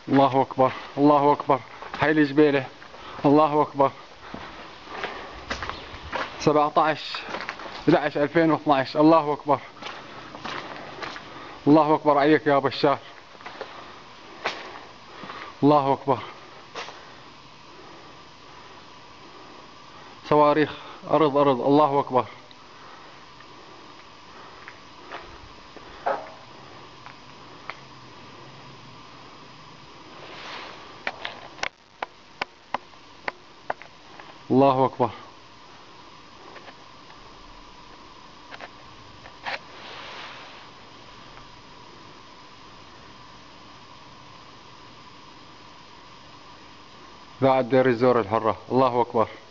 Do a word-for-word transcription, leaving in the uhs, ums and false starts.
الله أكبر الله أكبر. حي الجبيلة. الله أكبر. سبعة عشر إحدى عشر ألفين واثني عشر. الله أكبر الله أكبر عليك يا بشار. الله أكبر. صواريخ أرض أرض. الله أكبر. الله أكبر. بعد دير الزور الحرة. الله أكبر.